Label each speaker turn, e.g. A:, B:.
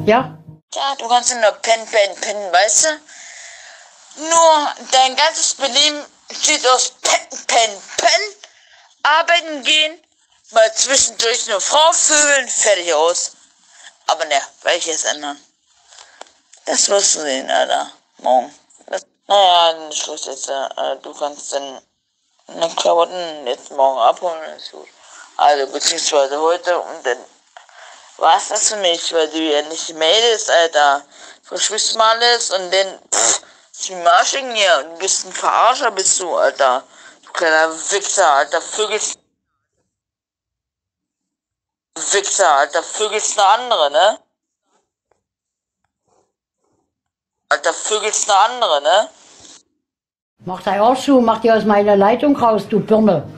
A: Ja?
B: Ja, du kannst nur pennen, weißt du? Nur dein ganzes Belieben steht aus pennen, arbeiten gehen, mal zwischendurch eine Frau vögeln, fertig aus. Aber ne, werde ich jetzt ändern. Das wirst du sehen, Alter. Morgen. Naja, Schluss jetzt. Du kannst dann deine Klamotten jetzt morgen abholen, ist gut. Also, beziehungsweise heute und dann war's das für mich, weil du ja nicht meldest, Alter. Verschwitzt mal alles und dann, ist wie Marsching hier. Du bist ein Verarscher, bist du, Alter. Du kleiner Wichser, Alter. Vögelst eine andere, ne?
A: Mach dein Arsch zu, mach die aus meiner Leitung raus, du Birne.